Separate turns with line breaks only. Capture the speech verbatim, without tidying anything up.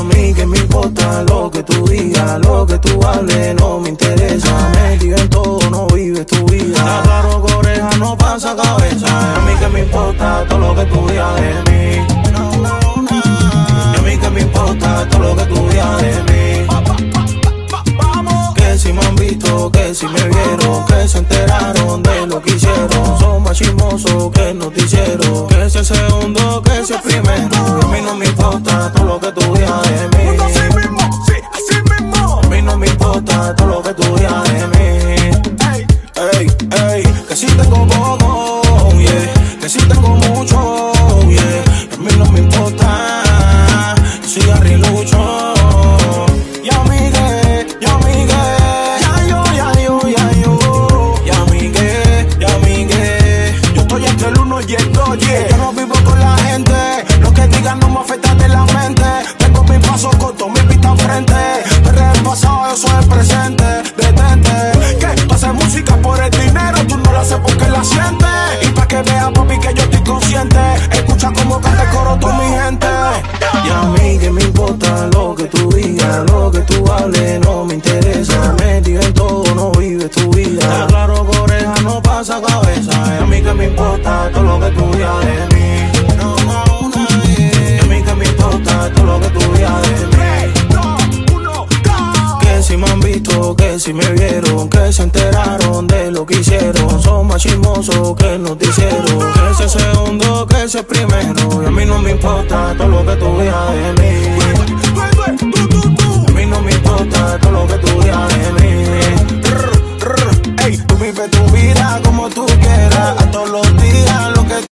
a mí que me importa lo que tú digas, lo que tú hables no me interesa. Metido en todo, no vives tu vida. Está claro que oreja no pasa cabeza. A mí que me importa todo lo que tú digas de mí. Y a mí que me importa todo lo que tú digas de mí. Que si me han visto, que si me vieron, que se enteraron de lo que hicieron. Son más chismosos que el noticiero. Que si el segundo, que si el primero. Y a mí no me importa todo lo que tú digas de mí.
Así mismo, sí, así mismo.
A mí no me importa todo lo que tú digas de mí.
Ey,
Ey, ey, que si tengo poco, yeah. Que si tengo mucho, yeah. Y a mí no me importa, yo soy arrilucho. Y a mí que, y a mí que, ya yo, ya yo, ya yo. Y a mí que, y a mí que,
yo estoy entre el uno y el dos, yeah.
yo no vivo con la gente. Lo que digan no me afecta de la mente. Tengo mis pasos cortos, mi vista enfrente. Pero el pasado, yo soy el presente. Detente,
Que tú haces música por el dinero, tú no la haces porque la sientes.
y pa' que vea, papi, que yo estoy consciente. Escucha como canta el coro toda mi gente. Y a mí que me importa lo que tú digas, lo que tú hables no me interesa. Metido en todo, no vives tu vida. Está claro que oreja no pasa cabeza. Y a mí que me importa todo lo que tú digas de mí. Y a mí que me importa todo lo que tú digas de mí.
tres, dos, uno, go.
Que si me han visto, que si me vieron, que se enteraron de lo que hicieron. Son más chismosos que el noticiero. Que si el segundo, que si el primero. Y a mí no me importa todo lo que tú digas de mí.
Tú, tú, tú.
A mí no me importa todo lo que tú digas de mí.
Ey, tú vives tu vida.